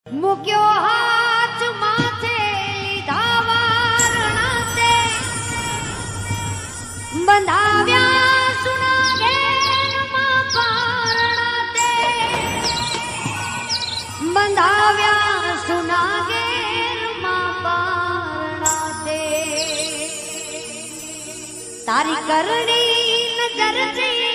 मुक्यो हाथ माथे लीधा वारणा ते बंधाव्या सुना घेर मां पारणा ते बंधाव्या सुना घेर मां पारणा ते तारी करनी नजर से